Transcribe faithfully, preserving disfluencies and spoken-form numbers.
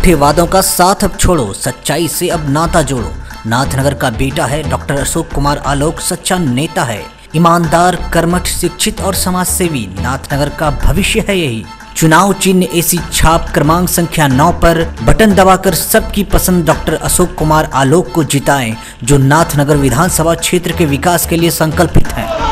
झूठे वादों का साथ अब छोड़ो, सच्चाई से अब नाता जोड़ो। नाथनगर का बेटा है डॉक्टर अशोक कुमार आलोक, सच्चा नेता है, ईमानदार, कर्मठ, शिक्षित और समाजसेवी। नाथनगर का भविष्य है यही। चुनाव चिन्ह एसी छाप क्रमांक संख्या नौ पर बटन दबाकर सबकी पसंद डॉक्टर अशोक कुमार आलोक को जिताएं, जो नाथनगर विधानसभा क्षेत्र के विकास के लिए संकल्पित हैं।